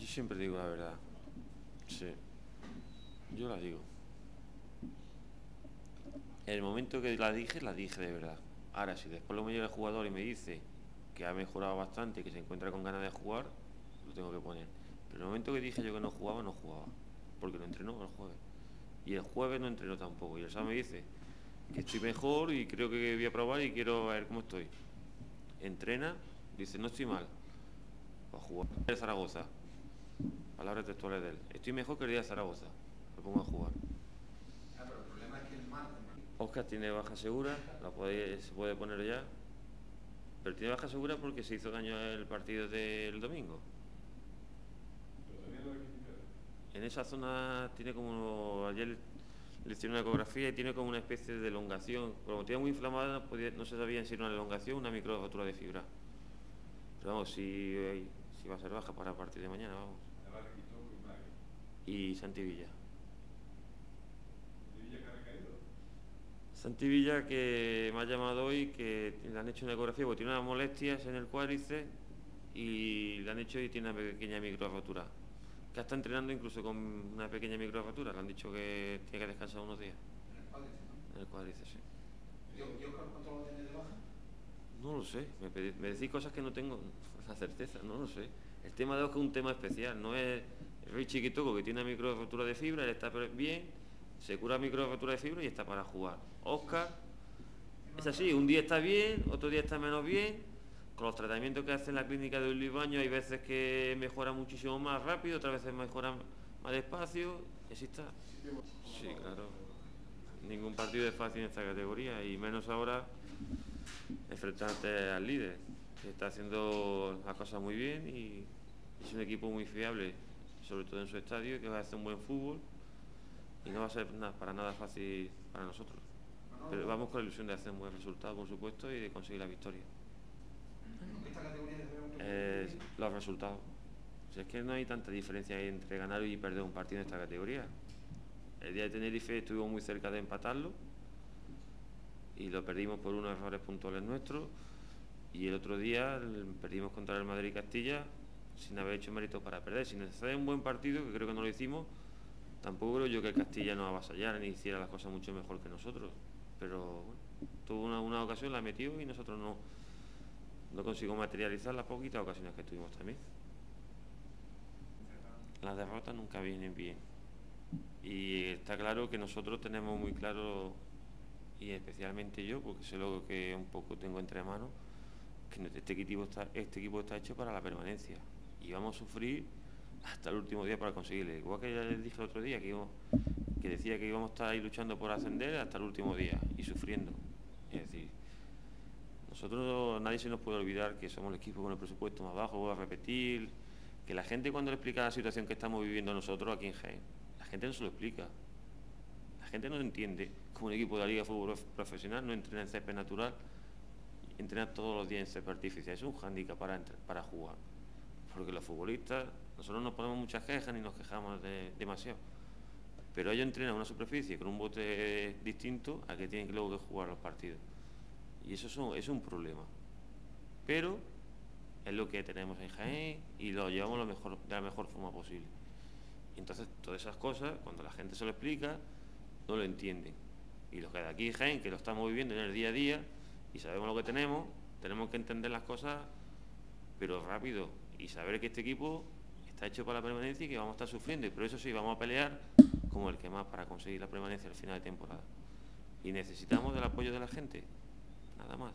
siempre digo la verdad. Sí, yo la digo. En el momento que la dije de verdad. Ahora, si después lo me llega el jugador y me dice que ha mejorado bastante, que se encuentra con ganas de jugar, lo tengo que poner. Pero en el momento que dije yo que no jugaba, no jugaba. Porque no entrenó el jueves. Y el jueves no entrenó tampoco. Y el sábado me dice que estoy mejor y creo que voy a probar y quiero ver cómo estoy. Entrena, dice, no estoy mal. Para jugar. El Zaragoza. Palabras textuales de él. Estoy mejor que el día de Zaragoza. Lo pongo a jugar. Pero el problema es que el martes. Oscar tiene baja segura, se puede poner ya. Pero tiene baja segura porque se hizo daño el partido del domingo. En esa zona tiene como. Ayer le hicieron una ecografía y tiene como una especie de elongación. Como tenía muy inflamada, no se sabía si era una elongación o una microapertura de fibra. Pero vamos, si va a ser baja para a partir de mañana, vamos. Y Santi Villa. Santi Villa, que me ha llamado hoy, que le han hecho una ecografía porque tiene unas molestias en el cuádriceps y le han hecho y tiene una pequeña microapertura. Que está entrenando incluso con una pequeña microapertura. Le han dicho que tiene que descansar unos días. En el cuádriceps, sí. ¿Y Oscar cuánto lo tiene de baja? No lo sé. Me decís cosas que no tengo la certeza, no lo sé. El tema de Oscar es un tema especial. No es el chiquitoco que tiene una microapertura de fibra, él está bien, se cura microapertura de fibra y está para jugar. Oscar es así, un día está bien, otro día está menos bien. Con los tratamientos que hace en la clínica de Luis Baño hay veces que mejora muchísimo más rápido, otras veces mejora más despacio. Así está. Sí, claro. Ningún partido es fácil en esta categoría y menos ahora enfrentarte al líder, que está haciendo las cosas muy bien y es un equipo muy fiable, sobre todo en su estadio, que va a hacer un buen fútbol y no va a ser para nada fácil para nosotros. Pero vamos con la ilusión de hacer un buen resultado, por supuesto, y de conseguir la victoria. ¿Esta categoría Los resultados. O sea, es que no hay tanta diferencia entre ganar y perder un partido en esta categoría. El día de Tenerife estuvimos muy cerca de empatarlo y lo perdimos por unos errores puntuales nuestros, y el otro día perdimos contra el Madrid Castilla sin haber hecho méritos para perder. Sin hacer un buen partido, que creo que no lo hicimos, tampoco creo yo que el Castilla nos avasallara ni hiciera las cosas mucho mejor que nosotros, pero bueno, tuvo una ocasión, la metió y nosotros no conseguimos materializar las poquitas ocasiones que tuvimos también. Las derrotas nunca vienen bien y está claro que nosotros tenemos muy claro, y especialmente yo, porque sé lo que un poco tengo entre manos, que este equipo está hecho para la permanencia y vamos a sufrir hasta el último día para conseguirlo. Igual que ya les dije el otro día que decía que íbamos a estar ahí luchando por ascender hasta el último día y sufriendo. Es decir, nosotros, nadie se nos puede olvidar que somos el equipo con el presupuesto más bajo. Voy a repetir que la gente, cuando le explica la situación que estamos viviendo nosotros aquí en Jaén, la gente no se lo explica. La gente no entiende cómo un equipo de la Liga de Fútbol Profesional no entrena en césped natural, entrenar todos los días en césped artificial. Es un hándicap para jugar, porque los futbolistas, nosotros nos ponemos muchas quejas ni nos quejamos demasiado, pero ellos entrenan una superficie con un bote distinto a que tienen que luego que jugar los partidos, y eso es un problema, pero es lo que tenemos en Jaén y lo llevamos de la mejor forma posible. Y entonces todas esas cosas, cuando la gente se lo explica, no lo entienden, y los que de aquí en Jaén, que lo estamos viviendo en el día a día y sabemos lo que tenemos que entender las cosas pero rápido, y saber que este equipo está hecho para la permanencia y que vamos a estar sufriendo, pero eso sí, vamos a pelear como el que más para conseguir la permanencia al final de temporada, y necesitamos del apoyo de la gente, nada más.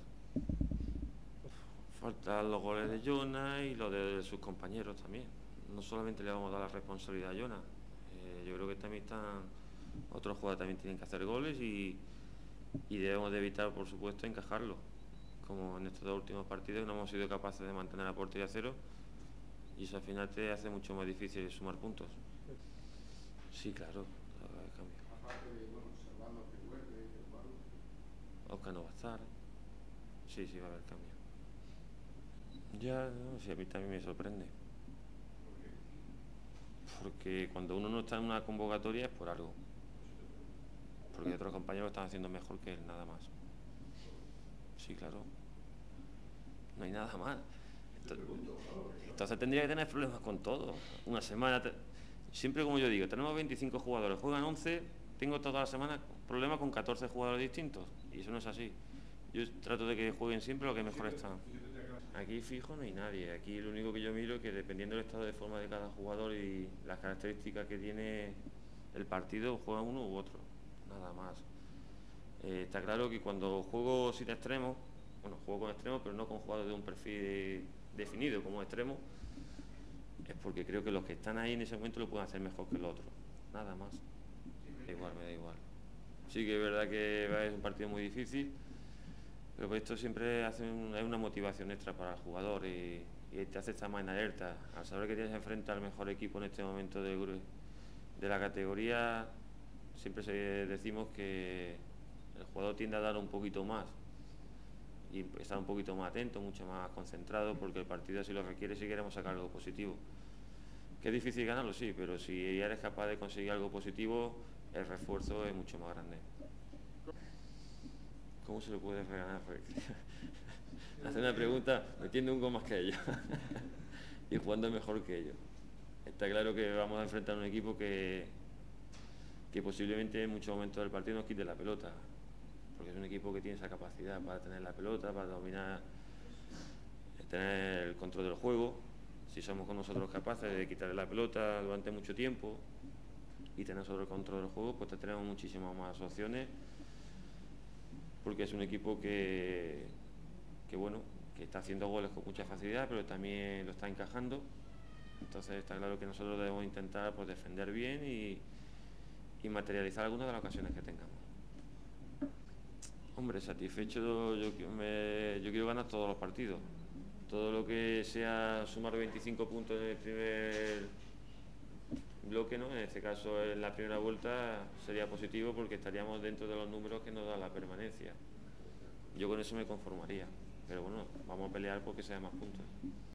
Faltan los goles de Jonas y los de sus compañeros también. No solamente le vamos a dar la responsabilidad a Jonas, yo creo que también otros jugadores también tienen que hacer goles y debemos de evitar, por supuesto, encajarlo, como en estos dos últimos partidos no hemos sido capaces de mantener la portería a cero, y eso al final te hace mucho más difícil sumar puntos. Sí, claro, va a haber cambio. Aparte de, Servando que vuelve, Oscar no va a estar. Sí, va a haber cambio. Ya, no, sí, a mí también me sorprende. Porque cuando uno no está en una convocatoria es por algo. Porque otros compañeros están haciendo mejor que él, nada más. Sí, claro. No hay nada más. Entonces tendría que tener problemas con todo. Una semana, siempre como yo digo, tenemos 25 jugadores, juegan 11, tengo toda la semana problemas con 14 jugadores distintos. Y eso no es así. Yo trato de que jueguen siempre lo que mejor están. Aquí fijo no hay nadie. Aquí lo único que yo miro es que dependiendo del estado de forma de cada jugador y las características que tiene el partido, juega uno u otro. Nada más. Está claro que cuando juego sin extremos, bueno, juego con extremos, pero no con jugadores de un perfil definido como extremo, es porque creo que los que están ahí en ese momento lo pueden hacer mejor que el otro. Nada más. Da igual, me da igual. Sí que es verdad que es un partido muy difícil, pero pues esto siempre es una motivación extra para el jugador y te hace estar más en alerta. Al saber que tienes enfrente al mejor equipo en este momento de la categoría, siempre decimos que el jugador tiende a dar un poquito más y estar un poquito más atento, mucho más concentrado, porque el partido así lo requiere si queremos sacar algo positivo. Que es difícil ganarlo, sí, pero si eres capaz de conseguir algo positivo, el refuerzo es mucho más grande. ¿Cómo se lo puede regalar? Hace una pregunta metiendo un gol más que ellos y jugando mejor que ellos. Está claro que vamos a enfrentar a un equipo que posiblemente en muchos momentos del partido nos quite la pelota, porque es un equipo que tiene esa capacidad para tener la pelota, para dominar, tener el control del juego. Si somos con nosotros capaces de quitarle la pelota durante mucho tiempo y tener sobre el control del juego, pues tenemos muchísimas más opciones, porque es un equipo que está haciendo goles con mucha facilidad, pero también lo está encajando. Entonces está claro que nosotros debemos intentar pues defender bien y materializar algunas de las ocasiones que tengamos. Hombre, satisfecho, yo quiero ganar todos los partidos. Todo lo que sea sumar 25 puntos en el primer bloque, ¿no? En este caso en la primera vuelta sería positivo, porque estaríamos dentro de los números que nos da la permanencia. Yo con eso me conformaría, pero bueno, vamos a pelear porque sea más puntos.